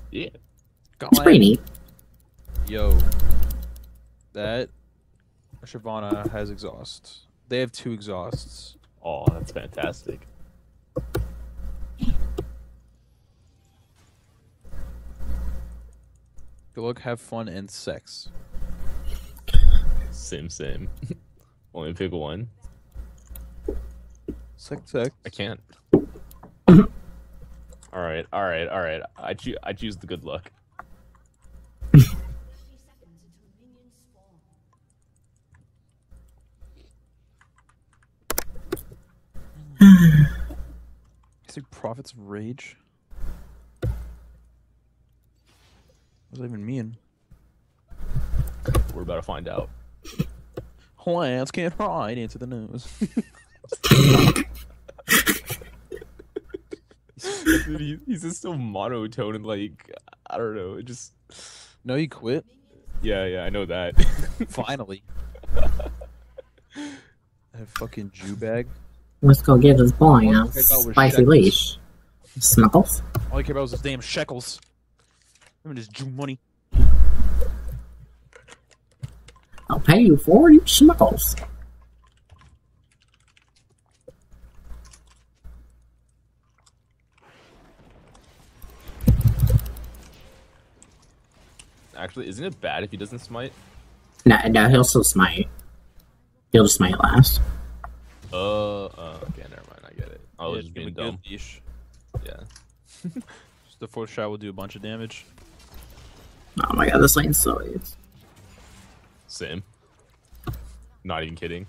Yeah. Got It's my pretty neat. Yo, that Shyvana has exhaust. They have 2 exhausts. Oh, that's fantastic. Good luck, have fun, and sex. Same. Only pick one. Sex. I can't. All right. I choose the good luck. Is it Prophets of Rage? What does that even mean? We're about to find out. Lance can't hide into the nose. Dude, he's just so monotone and like I don't know. It just No, you quit. yeah, I know that. Finally. That fucking Jew bag. Let's go give this boy All I a care about was spicy shekels. leash. Snuggles? All I care about was his damn shekels. Him and his Jew money. I'll pay you for your snuggles. Actually, isn't it bad if he doesn't smite? No, he'll still smite. He'll just smite last. Okay, never mind. I get it. I was Yeah, just give him being a good dumb. leash. Yeah. Just the 4th shot will do a bunch of damage. Oh my god, this lane's so easy. Same. Not even kidding.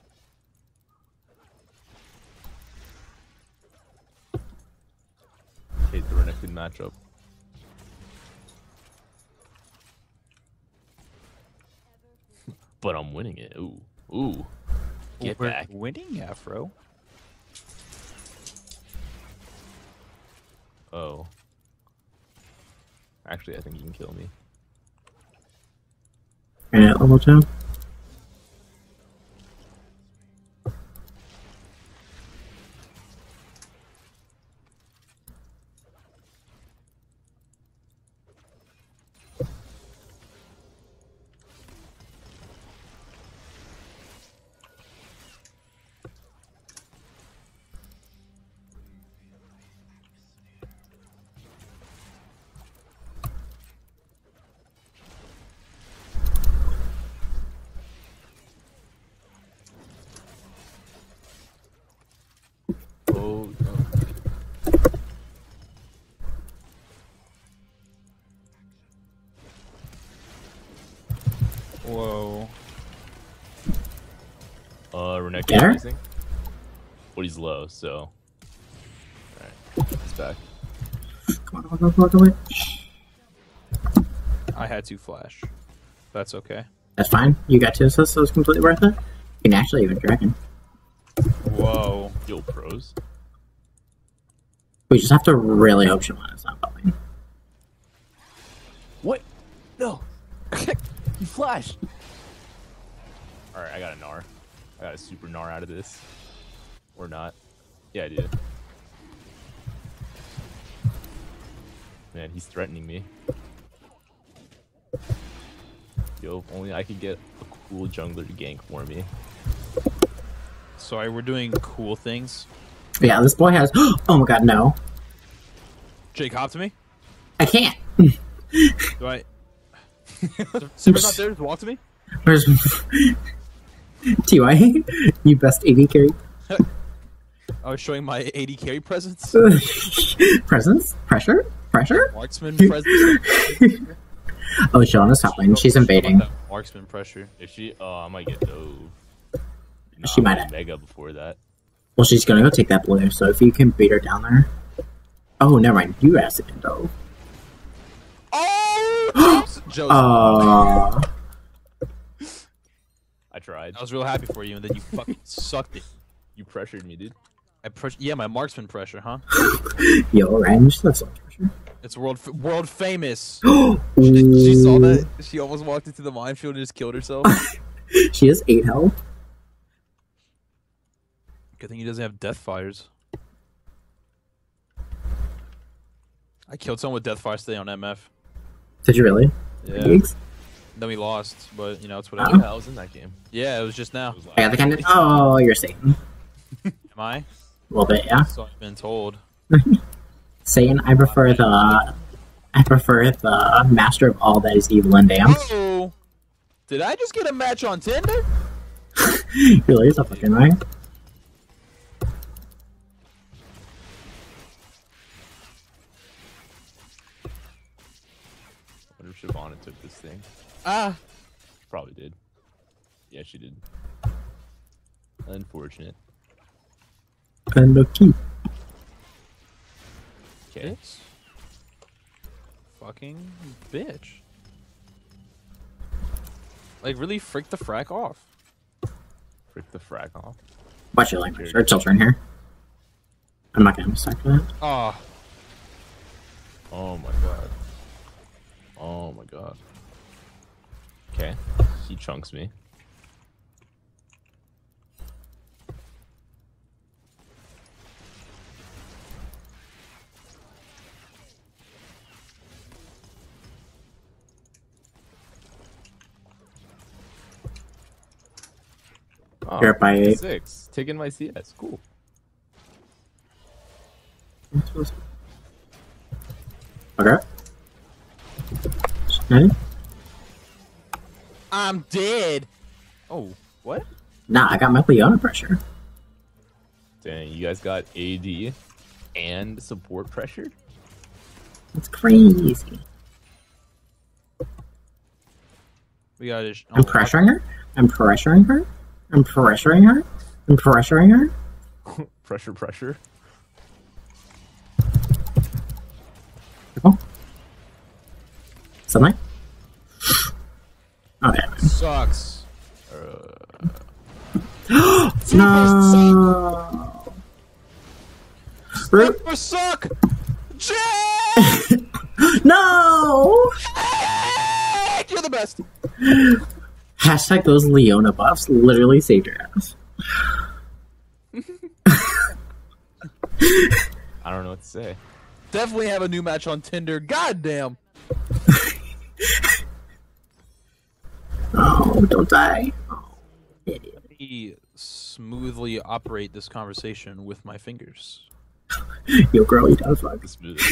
Hate the Renekton matchup. But I'm winning it. Ooh. Get We're back. winning, Afro. Oh. Actually, I think you can kill me. And at level 2. Oh, no. Whoa. Renekton Get her? rising. But he's low, so. Alright, he's back. Come on, go. I had to flash. That's okay. That's fine. You got 2 assists, so it's completely worth it. You can actually even dragon. Whoa. Yo, pros. We just have to really hope Shyvana's not going. What? No. You flashed. Alright, I got a Gnar. I got a super Gnar out of this. Or not. Yeah, I did. Man, he's threatening me. Yo, if only I could get a cool jungler to gank for me. Sorry, we're doing cool things. Yeah, this boy has. Oh my god, no. Jake, hop to me. I can't. Do I? Simmer's not there. Just walk to me. Where's TY? You best AD carry. I was showing my AD carry presence. Presence? Pressure? Marksman presence. Oh, Shauna's top lane. She's invading. Marksman pressure. If she, I might get dove. Nah, She might I have. went Mega before that. Well, she's gonna go take that blue, so if you can beat her down there. Oh, never mind. You asked it, though. Oh! Joseph. I tried. I was real happy for you, and then you fucking sucked it. You pressured me, dude. Yeah, my marksman pressure, huh? Yo, range. That's not pressure. It's world famous. Ooh. She saw that. She almost walked into the minefield and just killed herself. She has 8 health. Good thing he doesn't have death fires. I killed someone with Deathfire today on MF. Did you really? Yeah. Gigs? Then we lost, but you know it's Oh. whatever. Yeah, I was in that game. Yeah, it was just now. It was I got the kind of. Oh, you're Satan. Am I? A little bit, yeah. So I've been told. Satan, I prefer the. I prefer the master of all that is evil and damned. Oh, did I just get a match on Tinder? Really, is that fucking right? I wonder if Shyvana took this thing. Ah, Probably did. Yeah, she did. Unfortunate. And the key. Okay. bitch. Fucking bitch. Like really freak the frack off. Frick the frack off. Watch your language. Or children here. I'm not gonna start for that. Oh, Oh my god. Oh my god. Okay. He chunks me. Oh, You're up by 8. 6. Taking my CS. Cool. Okay. Ready? I'm dead. Oh, what? Nah, I got my Leona pressure. Dang, you guys got AD and support pressure? That's crazy. We got it. I'm pressuring her. I'm pressuring her. I'm pressuring her. I'm pressuring her. Pressure, pressure. Oh. Something? Okay. Sucks. No. Root. Super suck. Jake! No. You're the best. Hashtag those Leona buffs literally saved your ass. I don't know what to say. Definitely have a new match on Tinder. Goddamn. Oh, don't die. Oh, idiot. Let me smoothly operate this conversation with my fingers. Yo, girl, you done fuck. Smooth.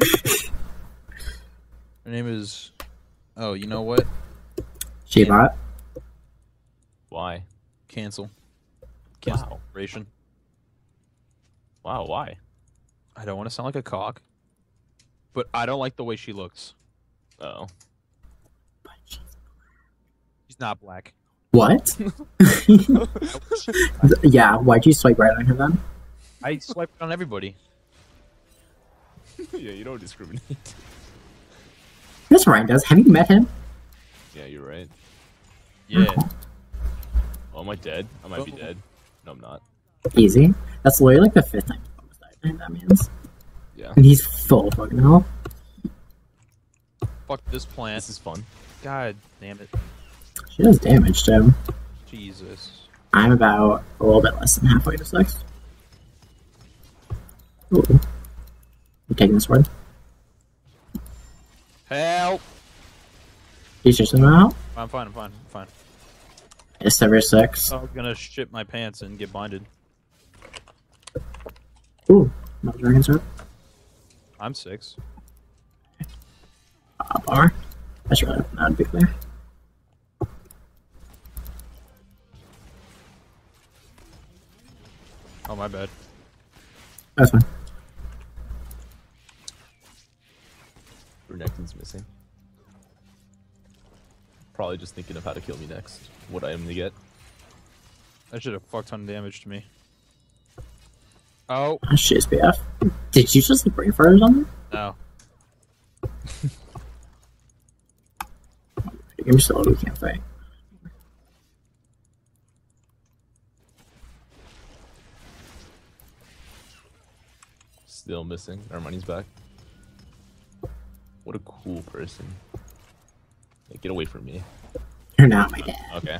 Her name is. Oh, you know what? Shebot. Why? Cancel. Cancel Wow. operation. Wow, why? I don't want to sound like a cock, but I don't like the way she looks. Oh. She's not black. What? Yeah, why'd you swipe right on her then? I swiped on everybody. Yeah, you don't discriminate. Yes, Ryan does. Have you met him? Yeah, you're right. Yeah. Oh, am I dead? I might be dead. No, I'm not. Easy. That's literally like the 5th time he's almost died. That means. Yeah. And he's full fucking health. Fuck this plant. This is fun. God damn it. She does damage too. Jesus. I'm about a little bit less than halfway to 6. Ooh. I'm taking this sword. Help! He's just about. I'm fine, I'm fine, I'm fine. It's over 6. I was gonna shit my pants and get blinded. Ooh. Another dragon sword. I'm 6. Bar. That's really not a big player. Oh, my bad. That's fine. Renekton's missing. Probably just thinking of how to kill me next. What item to get. That should have fuck ton of damage to me. Oh, Shit, SPF. Did you just like brain fart or something? no. You're still we can't fight. Still missing. Our money's back. What a cool person. Hey, get away from me. You're not my dad. Okay.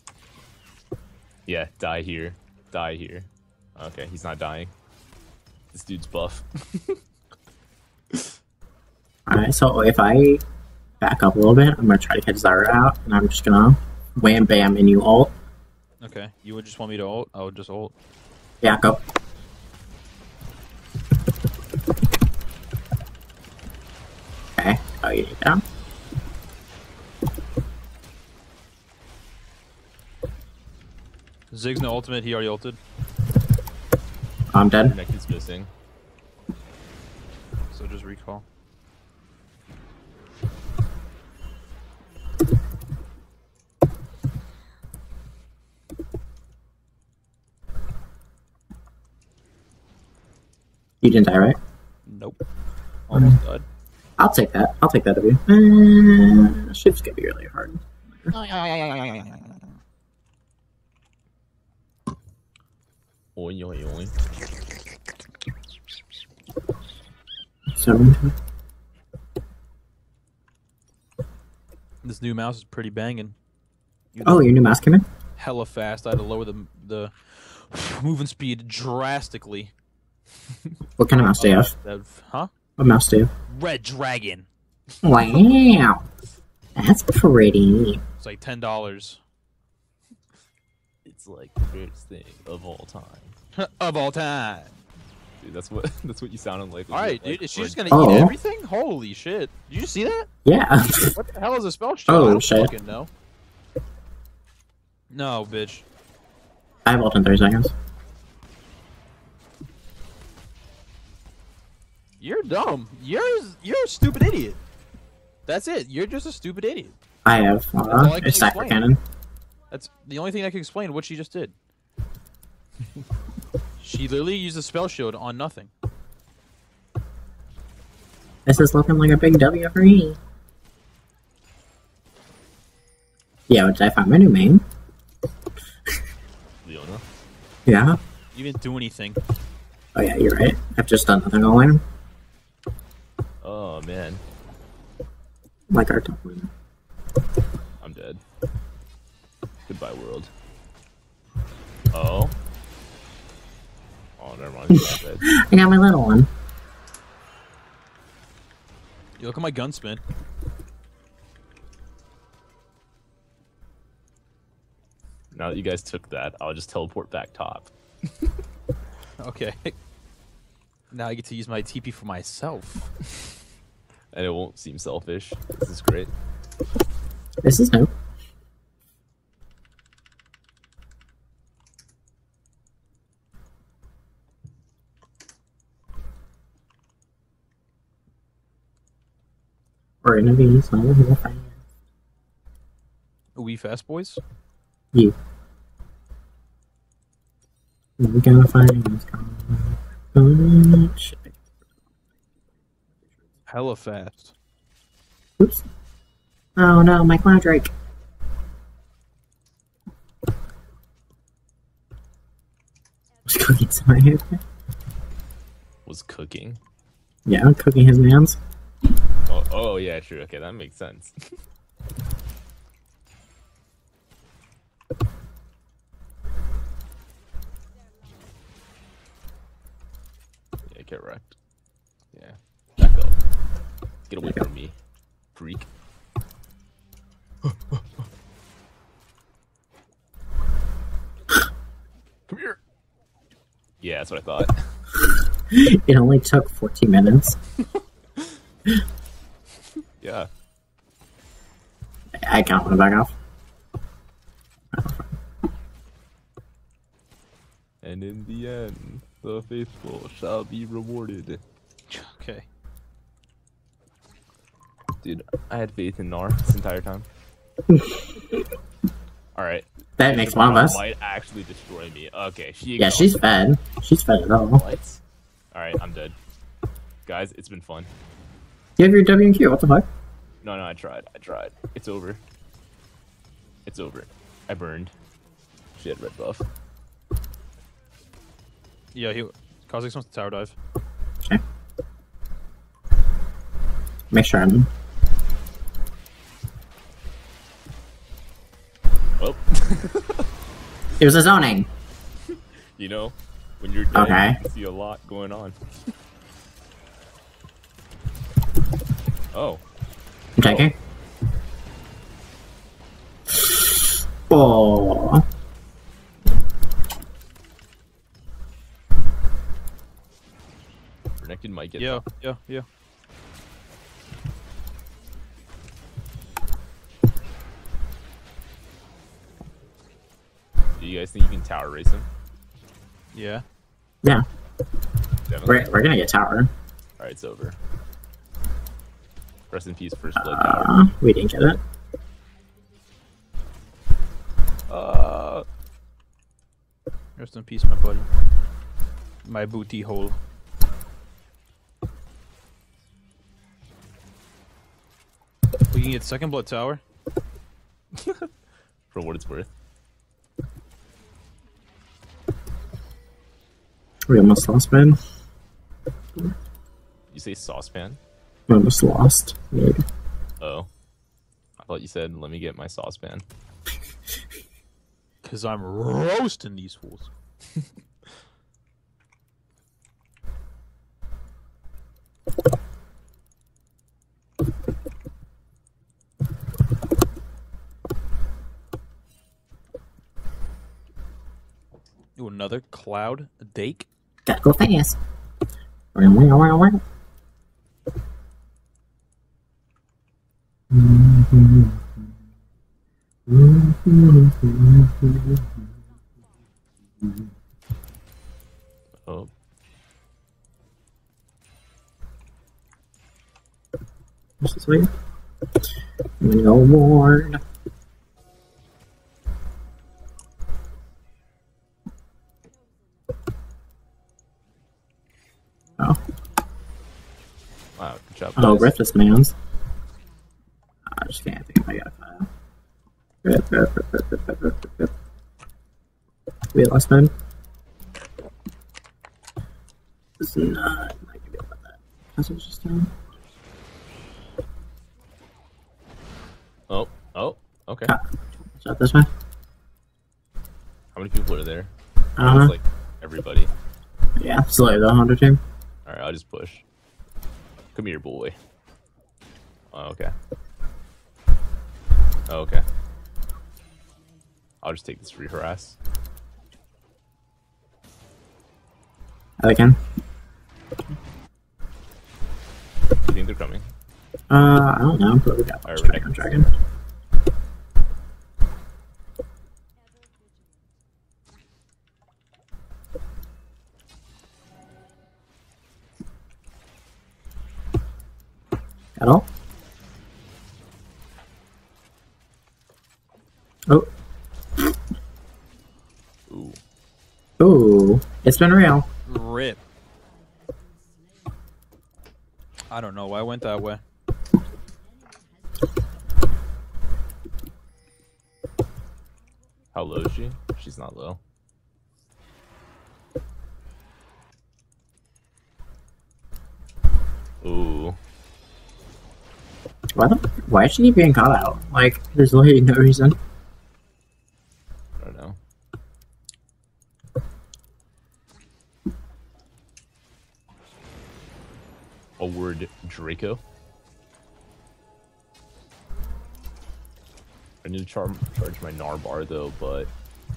Yeah, die here. Die here. Okay, he's not dying. This dude's buff. Alright, so if I back up a little bit, I'm gonna try to catch Zara out, and I'm just gonna wham bam and you ult. Okay, you would just want me to ult? I would just ult. Yeah, go. Okay, oh, you need down. Zig's no ultimate, he already ulted. I'm dead. Neck is missing. So just recall. You didn't die, right? Nope. Almost died. I'll take that. I'll take that of you. Shit's gonna be really hard. Oi, oi, oi. 7. This new mouse is pretty banging. Oh, your new mouse came in? Hella fast. I had to lower the moving speed drastically. What kind of mouse do you have? Huh? What mouse do you have? Red Dragon. Wow. That's pretty. It's like $10 It's like the greatest thing of all time. of all time. Dude, that's what you sounded like. All right, like, dude. Is she just gonna Oh. eat everything? Holy shit! Did you see that? Yeah. What the hell is a spell shot? Oh, I don't shit. fucking know. No, bitch. I have ult in 30 seconds. You're dumb. You're a stupid idiot. That's it. You're just a stupid idiot. I have all I can a Cypher explain. Cannon. That's the only thing I can explain what she just did. She literally used a spell shield on nothing. This is looking like a big W for me. Yeah, did I find my new main? Leona. Yeah. You didn't do anything. Oh yeah, you're right. I've just done nothing all lane. Oh man, Like our top lane. I'm dead. Goodbye, world. Oh. Oh, never mind. He's not dead. I got my little one. You look at my gun spin. Now that you guys took that, I'll just teleport back top. Okay. Now I get to use my TP for myself. And it won't seem selfish. This is great. This is new. We're gonna be so fast. Are we fast boys? You. We're gonna find shit. Hella fast. Oops. Oh no, my Cloud Drake. Was cooking some right here. Was cooking. Yeah, cooking his mans. Oh yeah, true. Okay, that makes sense. Yeah, get wrecked. Yeah, back up. Get away from me, freak. Come here. Yeah, that's what I thought. It only took 14 minutes. Yeah. I can't want to back off. And in the end, the faithful shall be rewarded. Okay. Dude, I had faith in Nar this entire time. Alright. That makes one of us. Might actually destroy me. Okay, Yeah, she's fed. She's fed at all. Lights. Alright, I'm dead. Guys, it's been fun. You have your W and Q, what the fuck? No, I tried. It's over. It's over. I burned. She had red buff. Yeah, Kha'Zix wants to tower dive. Okay. Make sure I'm... Oh. It was a zoning! You know, When you're dead, Okay. you can see a lot going on. Oh. I'm checking. Oh. Renekton might get Yeah. Do you guys think you can tower race him? Yeah. Yeah. Definitely. We're gonna get tower. Alright, it's over. Rest in peace, First Blood Tower. We didn't get it. Rest in peace, my buddy. My booty hole. We can get second blood tower. For what it's worth. We almost lost, man. You say saucepan? We almost lost. Yeah. Oh. I thought you said, let me get my saucepan. Because I'm roasting these fools. Ooh, another cloud dake. Gotta go fast. Wow. Oh. This is weird. I'm gonna go ward. Oh. Wow, good job. Oh, guys. rip this man's. I just can't think if I got a file. Rip. We had last man. This is not like a deal about that. That's what just done. Oh, okay. Watch out this way. How many people are there? Uh-huh. It's like everybody. Yeah, slowly the 100 team. Alright, I'll just push. Come here, boy. Oh, okay. Oh, okay. I'll just take this free harass. I can. You think they're coming? I don't know, but we got Alright, dragon. At all? Oh. Ooh. Ooh. It's been real. Rip. I don't know why I went that way. How low is she? She's not low. Ooh. Why is she being caught out? Like, there's literally no reason. I don't know. A word Draco. I need to charge my Gnar bar though, but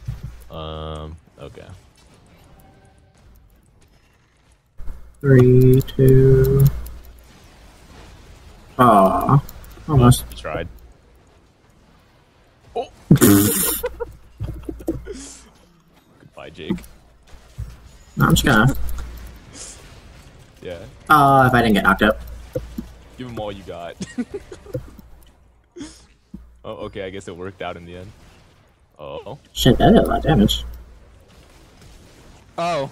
okay. 3, 2. Aw. Almost. You tried. Oh. Goodbye, Jake. No, I'm just gonna. Yeah. If I didn't get knocked up. Give him all you got. Oh, okay. I guess it worked out in the end. Oh. Shit, that did a lot of damage. Oh.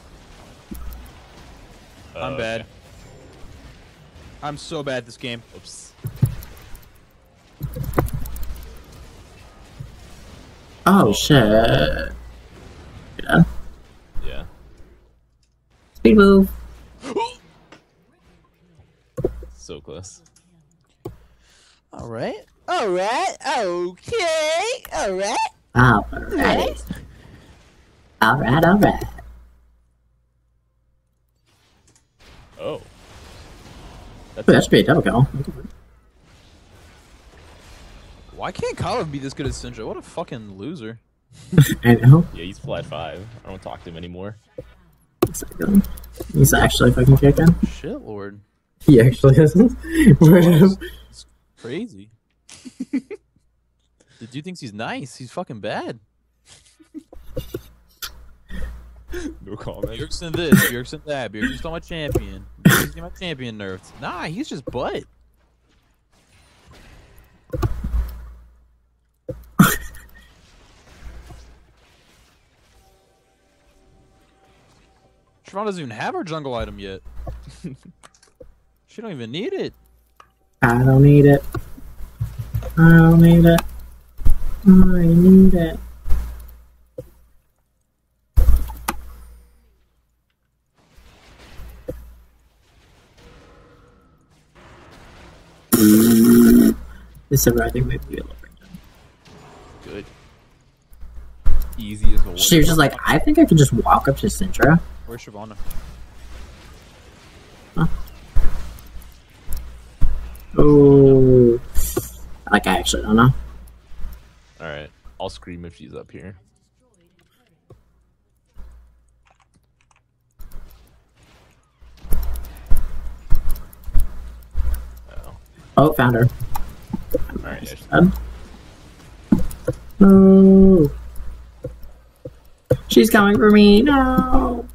I'm bad. Okay. I'm so bad at this game. Oops. Oh, shit. Yeah. Yeah. Speed move. So close. Alright. Alright. Okay. Alright. Alright. Alright. That's That should be a double kill. Why can't Kyle be this good at Syndra? What a fucking loser. I know. Yeah, he's flat 5. I don't talk to him anymore. Exactly. He's actually fucking kicking. Shit, Lord. He actually isn't. It's crazy. The dude thinks he's nice. He's fucking bad. No comment. Bjergsen this, Bjergsen that, Bjergsen's not my champion. Bjergsen's my champion nerfed. Nah, he's just butt. Siobhan doesn't even have her jungle item yet. She don't even need it. I don't need it. I don't need it. I need it. This server, I think, might be a little bit. Good. Easy as a She was just like, I think I can just walk up to Syndra. Where's Shyvana? Huh? Oh, like I actually don't know. All right, I'll scream if she's up here. Oh, found her. All right, No. She's coming for me. No.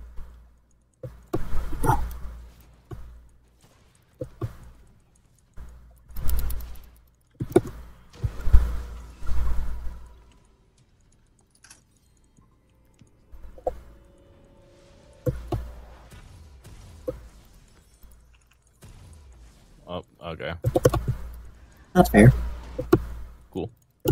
Oh, okay. That's fair. Cool.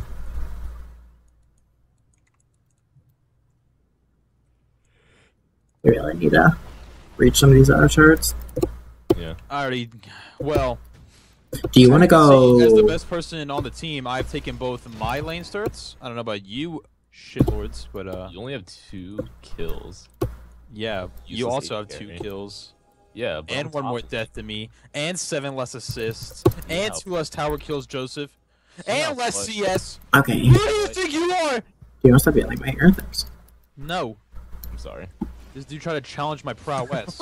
We really need to reach some of these other charts. Yeah. I already. Well. Do you want to go? As the best person on the team, I've taken both my lane starts. I don't know about you, shitlords, but You only have 2 kills. yeah, you Useless also have AD 2 carry. kills. Yeah, but And on 1 more top- death to me, and 7 less assists, Yeah, and 2 less tower kills, Joseph, Yeah, and less but- CS. Okay. Who Do do you think you are? you want to stop yelling my ear? Thanks. No, I'm sorry. this dude tried to challenge my prowess.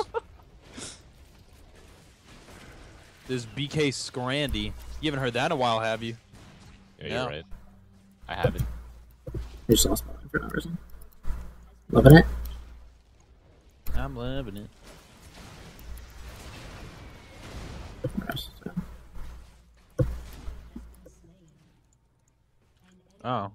This BK Scrandy. You haven't heard that in a while, have you? Yeah, No. you're right. I haven't. I just lost my line for no reason. Loving it. I'm loving it. Oh.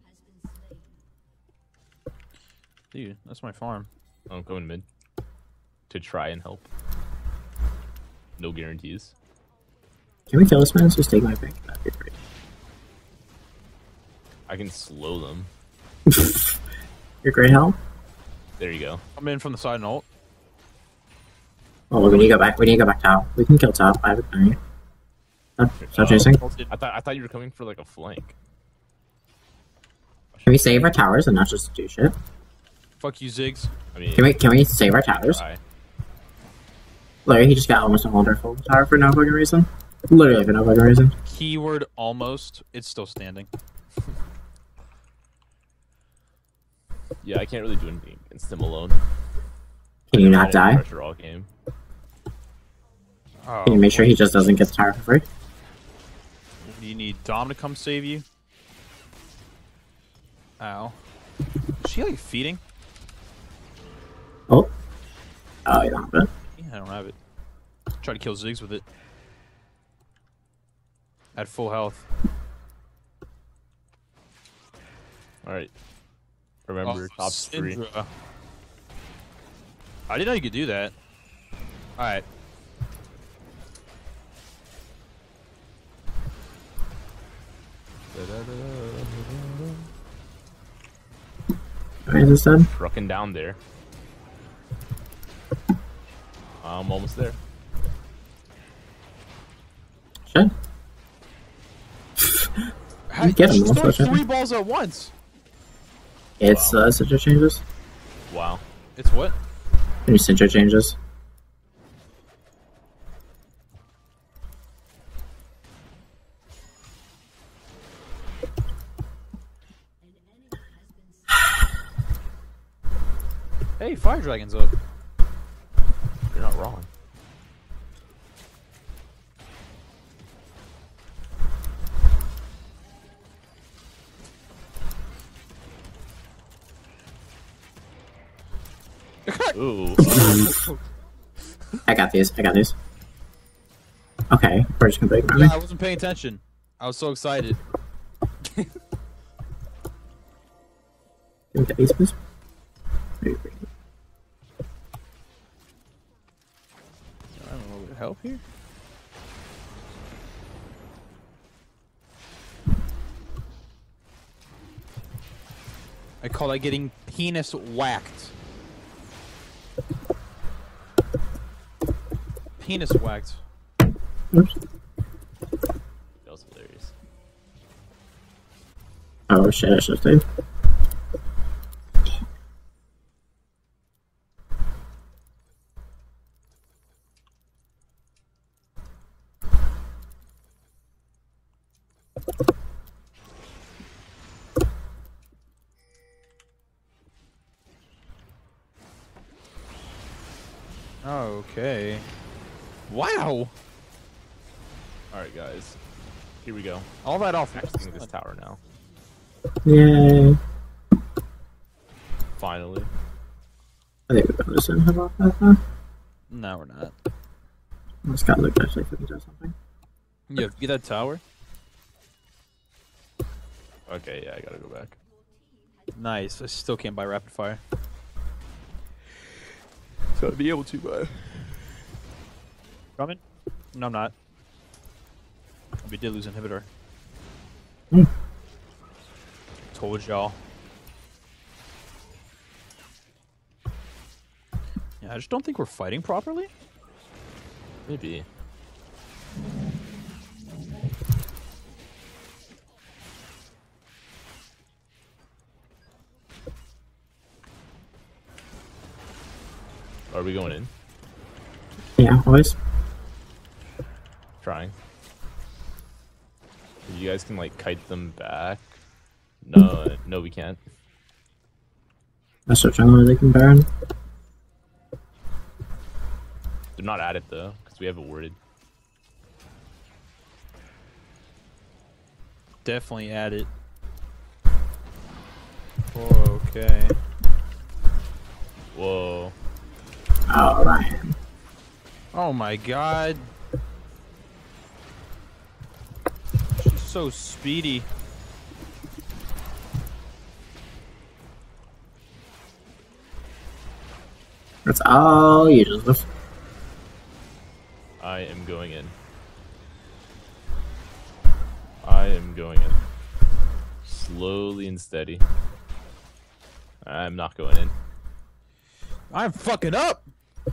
Dude, that's my farm. I'm going mid to try and help. No guarantees. Can we kill this man? Let's just take my pick. That'd be great. I can slow them. You're great help. There you go. I'm in from the side and ult. Oh, we need to go back. We need to go back top. We can kill top. I have a thing. Stop chasing. Ulted. I thought you were coming for like a flank. Can we save our towers and not just do shit? Fuck you, Ziggs. I mean, Can we save our towers? try. Larry, he just got almost a wonderful tower for no fucking reason. Literally for no fucking reason. Keyword almost. It's still standing. Yeah, I can't really do anything against him alone. Can you I not had die? Pressure all game. Oh, Can you make sure he just doesn't get the tower for free? Do you need Dom to come save you? Ow. Is she like feeding? Oh. Oh, you don't have it. Yeah, I don't have it. Try to kill Ziggs with it. At full health. All right. Remember, Oh, top 3. Syndra. I didn't know you could do that. Alright. Alright, is this done? Trucking down there. I'm almost there. Shit. How, You get him, she that's threw what happened. 3 balls at once. It's Cinder changes. Wow. It's what? Any Cinder changes. Hey, Fire Dragon's up. You're not wrong. Ooh. I got these. I got these. Okay, we're just gonna break Yeah, I wasn't paying attention. I was so excited. Can we get these, please? Maybe. I don't know what would help here. I call that getting penis whacked. Penis whacked. Oops. That was hilarious. Oh shit, I should have stayed. Okay. Wow. Alright, guys. Here we go. All that off. Maxing this tower now. Yay. Finally. I think we're gonna just have off that though. No, we're not. This guy looked actually like he does something. Yeah, get that tower. Okay, yeah, I gotta go back. Nice. I still can't buy rapid fire. Gotta be able to, but Coming? No, I'm not. We did lose inhibitor. Hmm. Told y'all. Yeah, I just don't think we're fighting properly. maybe. Are we going in? Yeah, always. Trying. You guys can like kite them back. No, no, we can't. I start jungle they can Baron. They're not at it though, because we have it worded. Definitely add it. Oh, okay. Whoa. Oh, Ryan. Oh my god. She's so speedy. That's all you, Joseph. I am going in. I am going in. Slowly and steady. I'm not going in. I'm fucking up!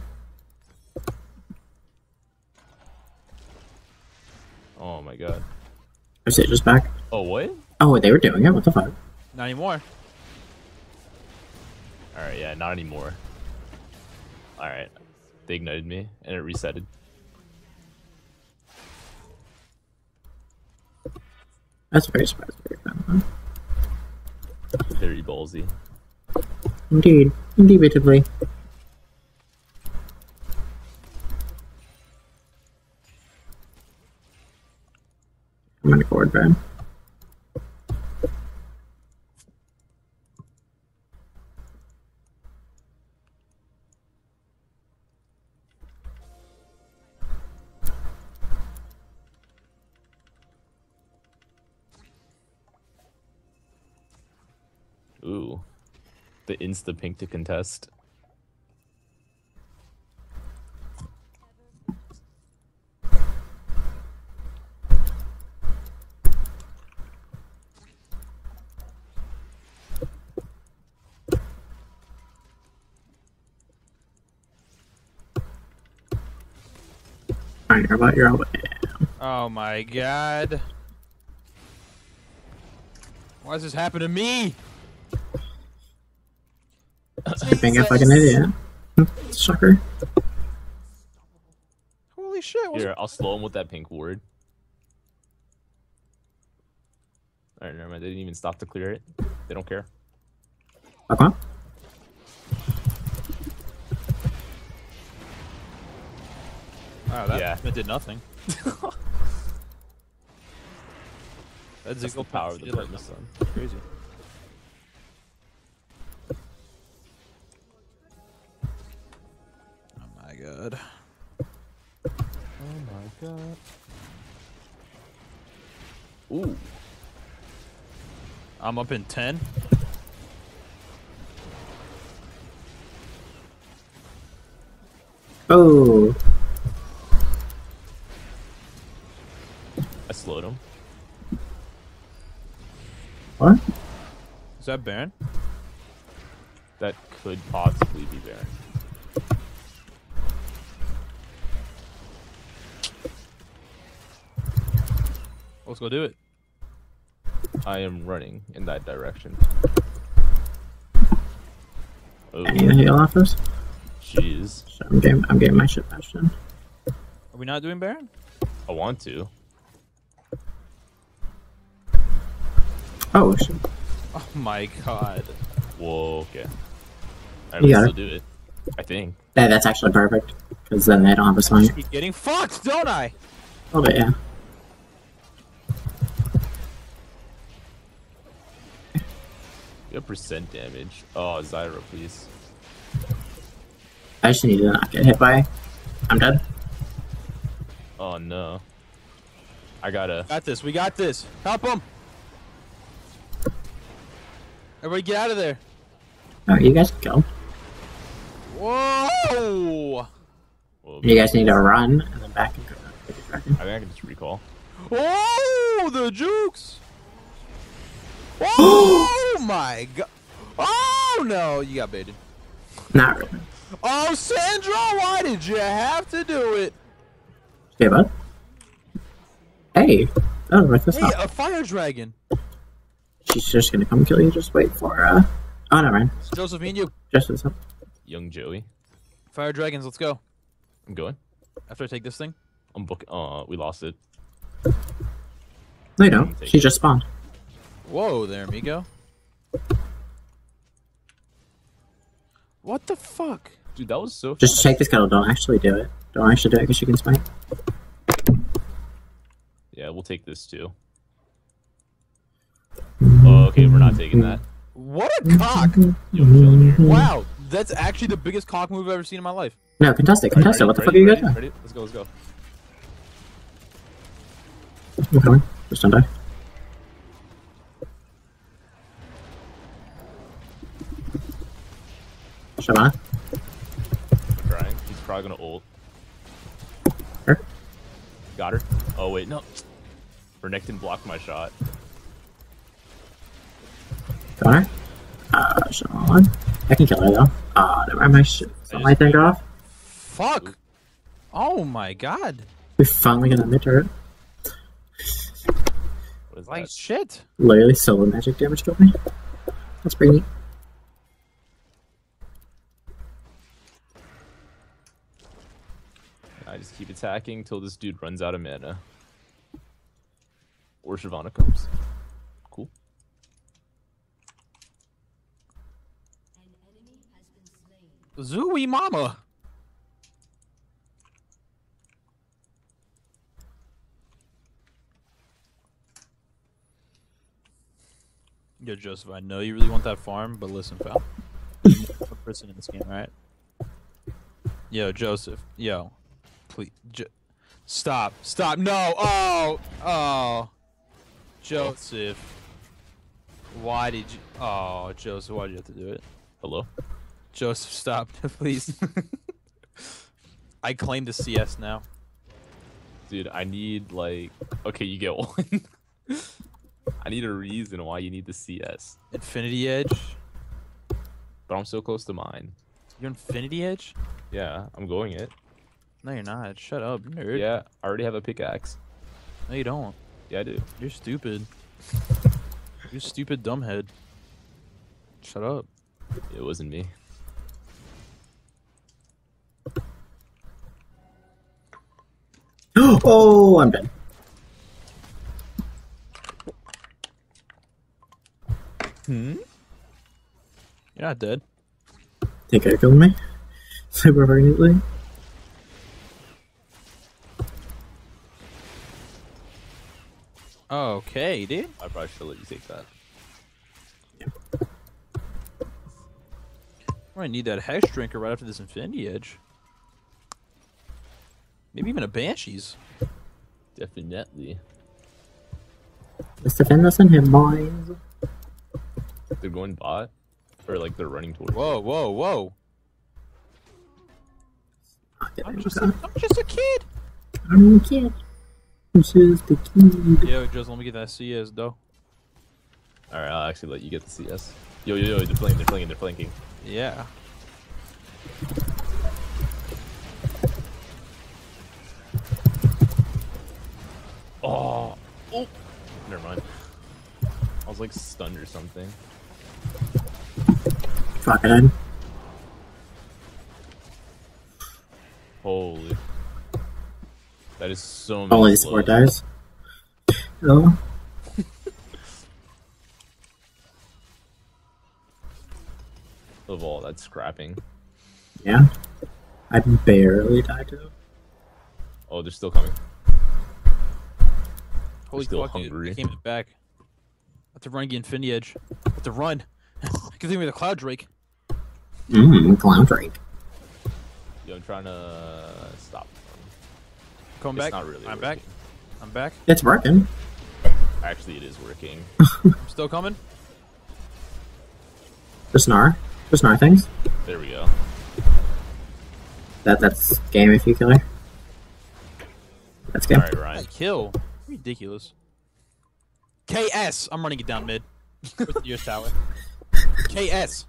Oh my god. Is it just back? Oh, what? Oh, wait, they were doing it? What the fuck? Not anymore. Alright, yeah, not anymore. Alright. They ignited me, and it resetted. That's very surprising. Very fun, huh? Very ballsy. Indeed. Indubitably. I'm gonna forward Baron. Ooh. The insta pink to contest. Fine, you're about your own way. Oh my god. Why does this happen to me? Being a fucking idiot. Sucker. Holy shit. Here, I'll slow him with that pink ward. Alright, never mind. They didn't even stop to clear it. They don't care. Okay. Oh, that Yeah. did nothing. That's That's the power of the Burma Sun. Crazy. Oh my god. Oh my god. Ooh. I'm up in 10. Oh. I slowed him. What? Is that Baron? That could possibly be Baron. Let's go do it. I am running in that direction. Oh, Any of the heal offers? jeez. So I'm getting my shit patched in. Are we not doing Baron? I want to. Oh shit. Oh my god. Whoa, okay. I You will got still it. do it. I think. That's actually perfect. Because then they don't have a smite. Keep getting fucked, don't I? A little bit, yeah. You have percent damage. Oh, Zyra, please. I just need to not get hit by. I'm dead. Oh no. I gotta. Got this. We got this. Help him. Everybody get out of there. Oh, you guys can kill. Whoa. Well, You guys need to run and then back and go. I think I can just recall. Oh, the jukes. Oh my god. Oh no, you got baited. Not really. Oh, Sandra, why did you have to do it? Okay, bud. Hey. Oh, right this Hey, up. a fire dragon. She's just gonna come kill you. Just wait for, Oh, no, man. Joseph, me and you. Just this up. Young Joey. Fire dragons, let's go. I'm going. After I take this thing. I'm booking. We lost it. No, you don't. She just spawned. Whoa there, amigo. What the fuck? Dude, that was so Just take this kettle. Don't actually do it. Don't actually do it because she can smite. Yeah, we'll take this too. Oh, okay, we're not taking that. What a cock! Yo, I'm chilling here. Wow, that's actually the biggest cock move I've ever seen in my life. No, contest it. Contest it. What the fuck are Ready? you Ready? doing? Ready? Let's go, let's go. I'm coming. Just don't die. Shabana? I'm trying. He's probably gonna ult. Her? Got her. Oh, wait, no. Renekton blocked my shot. Got her? Shabana. I can kill her though. Never mind, my shit. So my thing off. Fuck! Oh my god. We finally got a mid turret. What is Like that? shit. Literally solo magic damage killed me. That's pretty neat. I just keep attacking till this dude runs out of mana. Or Shyvana comes. Cool. Zooey mama. Yo, Joseph, I know you really want that farm, but listen, pal. You're a person in this game, right? Yo, Joseph. Yo. Please. Stop. Stop. No. Oh. Oh. Joseph. Why did you... Oh, Joseph, why did you have to do it? Hello? Joseph, stop, please. I claim the CS now. Dude, I need, like... Okay, you get one. I need a reason why you need the CS. Infinity Edge? But I'm so close to mine. You're Infinity Edge? Yeah, I'm going it. No, you're not. Shut up, you nerd. Yeah, I already have a pickaxe. No, you don't. Yeah, I do. You're stupid. You're stupid dumbhead. Shut up. It wasn't me. Oh, I'm dead. You're not dead. Think I killed me? Super very neatly. Okay, dude. I probably should let you take that. I need that Hex Drinker right after this Infinity Edge. Maybe even a Banshees. Definitely. Let's defend us and him, boys. They're going bot? Or like they're running towards Whoa, whoa, whoa. I'm just a kid. I'm a kid. I'm just a kid. Yo, just let me get that CS, though. Alright, I'll actually let you get the CS. Yo, they're flanking. Yeah. Oh! Never mind. I was like stunned or something. Fuck it. Holy. That is so many Only slows. support dies. Oh. Of all, that's scrapping. Yeah. I barely died to him. Oh, they're still coming. Holy still fuck, dude. hungry. I came back. I have to run again, Infinity Edge. I have to run. Give me the Cloud Drake. Clown Drake. Yo, I'm trying to stop. Come It's back. not really I'm working. back. I'm back. It's working. Actually, it is working. I'm still coming. The Snar. The Snar things. There we go. That's game if you kill her. That's game. Alright, Ryan. Kill. Ridiculous. KS. I'm running it down mid. With your tower. KS.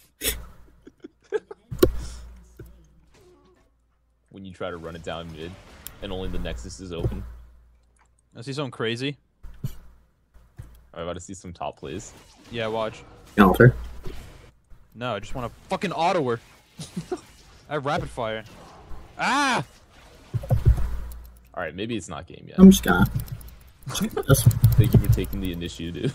When you try to run it down mid, and only the Nexus is open. I see something crazy. I'm about to see some top plays. Yeah, watch. Alter. No, I just want to fucking auto her. I have rapid fire. Ah! Alright, maybe it's not game yet. I'm just gonna. Just, Thank you for taking the initiative.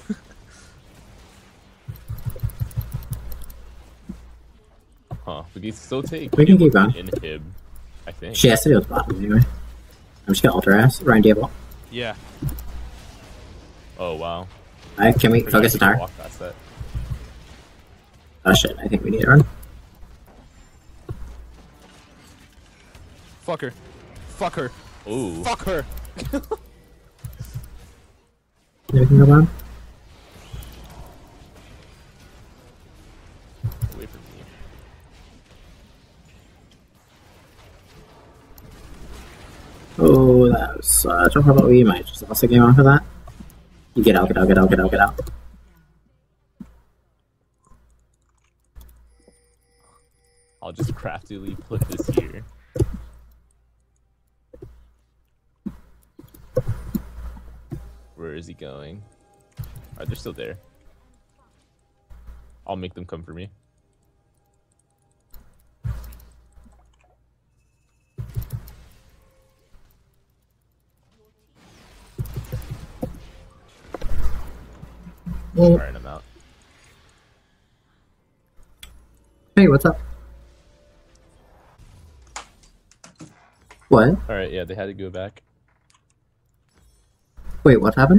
Huh. We can still take We can keep going. inhib, I think. she has to deal with bottom anyway. I'm just gonna alter ass. Ryan Diablo. Yeah. Oh, wow. Can we Forgot focus the you could tower? walk past that. Oh shit, I think we need to run. Fuck her. Fuck her. Ooh. Fuck her. We can go down. Away from me. Oh, that was such a horrible. We might just lost the game off of that. You get out, get out, get out, get out, get out. I'll just craftily put this here. Where is he going? Alright, they're still there. I'll make them come for me. Well, Alright, I'm out. hey, what's up? What? Alright, yeah, they had to go back. Wait, what happened?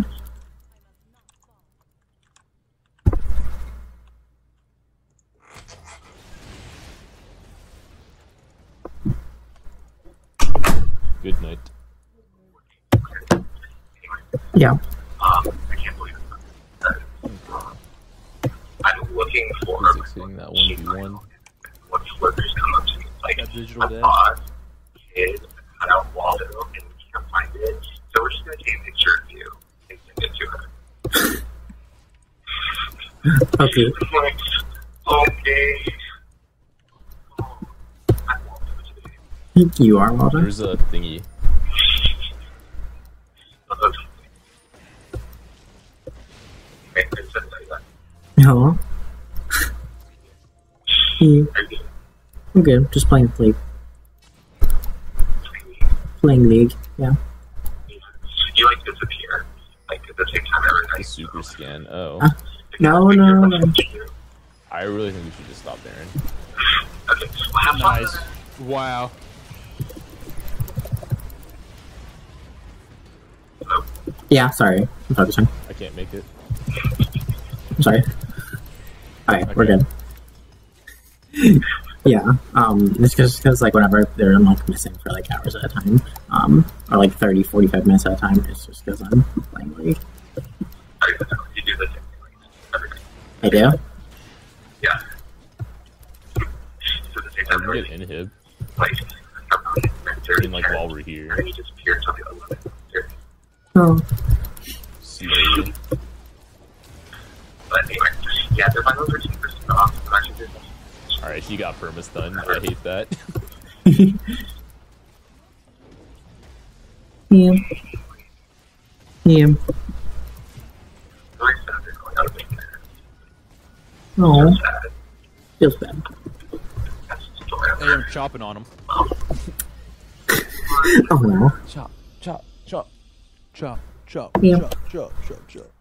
Good night. Yeah. I can't believe it. I'm looking for Physics hitting that 1v1. what flippers come up to me like That digital dash. pause, kid, cut out Waldo, and we can't find it. So we're just gonna take a picture of you and send it to her. Okay. I'm like, okay. I'm Waldo today. You are Walter? There's a thingy. Make this like that. Hello? Yeah, I'm good. Just playing League. Playing League, yeah. You like disappear, like at the same time every The night. super scan. Oh. No, no, no. I really think we should just stop there. Okay, well, have fun. Nice. Wow. So, Yeah, sorry. I'm focusing. I can't make it. I'm sorry. Alright, we're Okay. good. Yeah, it's because, like, whenever they're, like, missing for, like, hours at a time, or, like, 30, 45 minutes at a time, it's just because I'm playing League. You do the same thing. Every day. I do? Yeah. So the same I time, can get inhib. like, I mean, like, while we're here. and you just appear until the 11th. Oh. Slowly. But anyway, yeah, they're my 13% off. So I should do this. Alright, she got perma-stunned. I hate that. Yeah. Yeah. Really sad they're going out of business. Oh, Sad. feels bad. That's the story of Hey, I'm chopping on him. Oh, well. Chop, chop, chop. Chop, chop, Yeah. chop, chop, chop, chop.